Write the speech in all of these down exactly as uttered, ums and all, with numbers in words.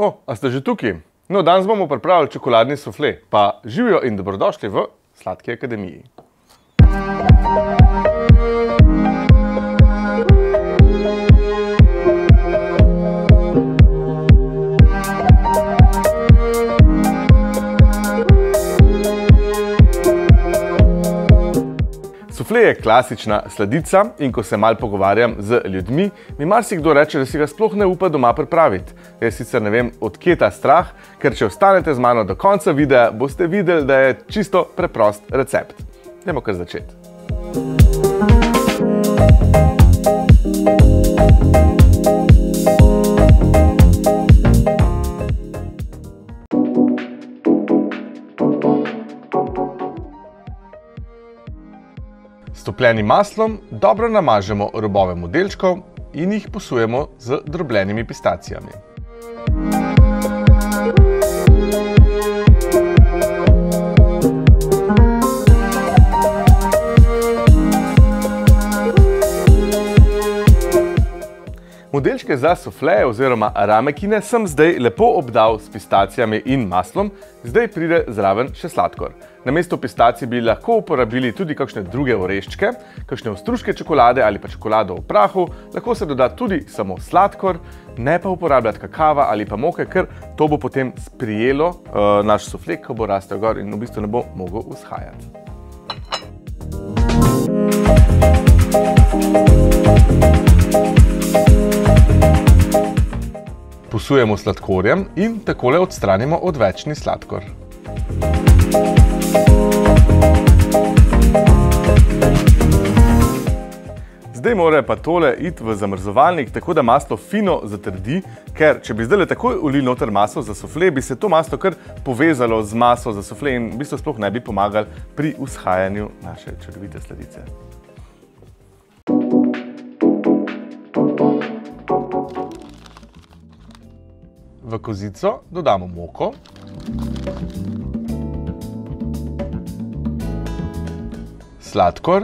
O, a ste že tukaj? No, danes bomo pripravili čokoladni sufle, pa živijo in dobrodošli v Sladki akademiji. Sufle je klasična sladica in ko se malo pogovarjam z ljudmi, mi marsikdo reče, da si ga sploh ne upa doma pripraviti. Jaz sicer ne vem, od kje ta strah, ker če ostanete z mano do konca videa, boste videli, da je čisto preprost recept. Dajmo kar začeti. S topljenim maslom dobro namažemo robove modelčkov in jih posujemo z drobljenimi pistacijami. Modelčke za sufleje oziroma ramekine sem zdaj lepo obdal s pistacijami in maslom, zdaj pride zraven še sladkor. Namesto pistacij bi lahko uporabili tudi kakšne druge oreščke, kakšne ostružke čokolade ali pa čokolado v prahu, lahko se doda tudi samo sladkor, ne pa uporabljati kakava ali pa moke, ker to bo potem sprijelo uh, naš sufle, ko bo rastel gor in v bistvu ne bo mogel vzhajati. Posujemo sladkorjem in takole odstranimo odvečni sladkor. Zdaj mora pa tole iti v zamrzovalnik, tako da maslo fino zatrdi, ker če bi zdaj takoj ulili noter maslo za sufle, bi se to maslo kar povezalo z maso za sufle in v bistvu sploh ne bi pomagali pri vzhajanju naše čudovite sladice. V kozico dodamo moko, sladkor,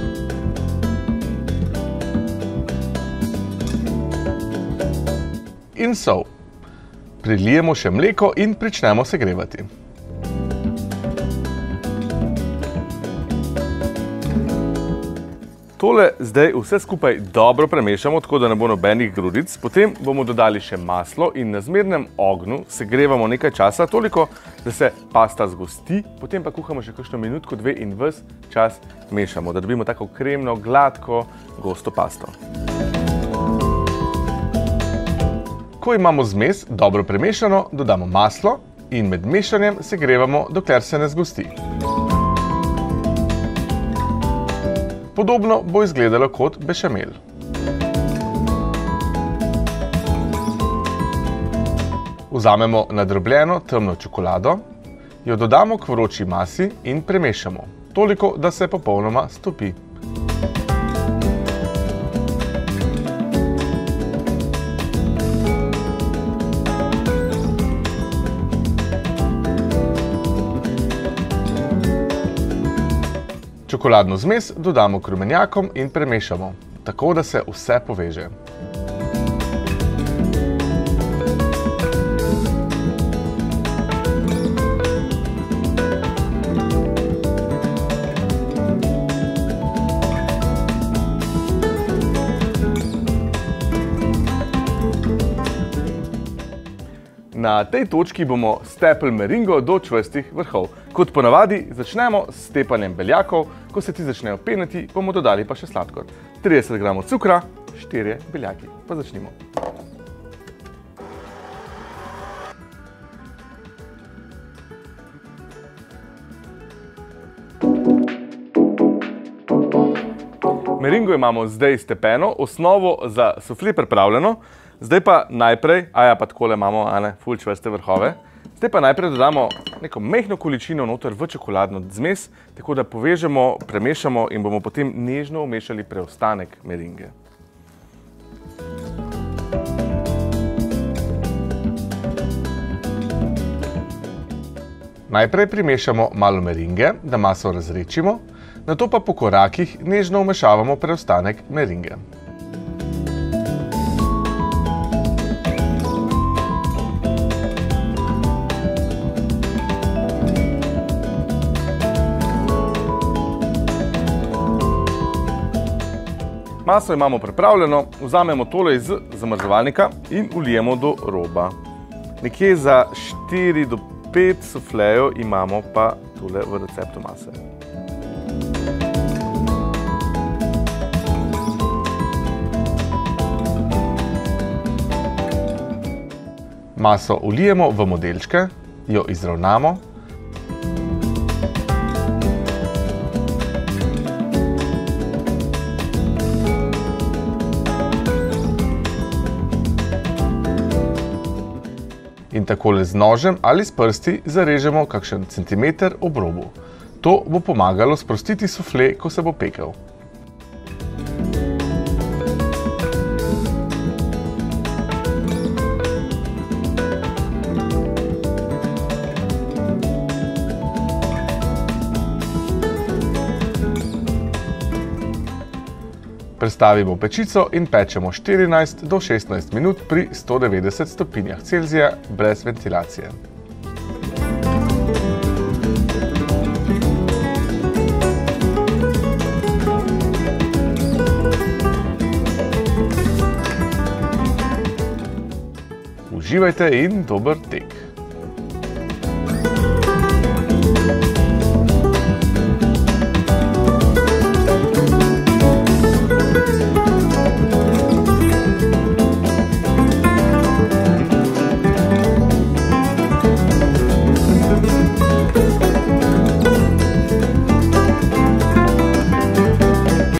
in sol. Prilijemo še mleko in pričnemo segrevati. Tole zdaj vse skupaj dobro premešamo, tako da ne bo nobenih grudic. Potem bomo dodali še maslo in na zmernem ognju segrevamo nekaj časa, toliko, da se pasta zgosti, potem pa kuhamo še kakšno minutko, dve in ves čas mešamo, da dobimo tako kremno, gladko, gosto pasto. Ko imamo zmes dobro premešano, dodamo maslo in med mešanjem segrevamo, dokler se ne zgosti. Podobno bo izgledalo kot bešamel. Vzamemo nadrobljeno temno čokolado, jo dodamo k vroči masi in premešamo, toliko, da se popolnoma stopi. Čokoladno zmes dodamo k rumenjakom in premešamo, tako da se vse poveže. Na tej točki bomo stepli meringo do čvrstih vrhov. Kot ponavadi začnemo s stepanjem beljakov, ko se ti začnejo peniti, bomo dodali pa še sladkor. trideset gramov cukra, štirje beljaki. Pa začnimo. Meringo imamo zdaj stepeno, osnovo za sufle pripravljeno. Zdaj pa najprej, aja pa takole imamo, ane, ful čvrste vrhove. Zdaj pa najprej dodamo neko mehno količino noter v čokoladno zmes, tako da povežemo, premešamo in bomo potem nežno vmešali preostanek meringe. Najprej primešamo malo meringe, da maso razredčimo, nato pa po korakih nežno vmešavamo preostanek meringe. Maso imamo pripravljeno, vzamemo tole iz zamrzovalnika in vlijemo do roba. Nekje za štiri do pet suflejev imamo pa tole v receptu mase. Maso vlijemo v modelčke, jo izravnamo. In takole z nožem ali s prsti zarežemo kakšen centimeter ob robu. To bo pomagalo sprostiti sufle, ko se bo pekel. Prestavimo pečico in pečemo štirinajst do šestnajst minut pri sto devetdeset stopinjah Celzija brez ventilacije. Uživajte in dober tek!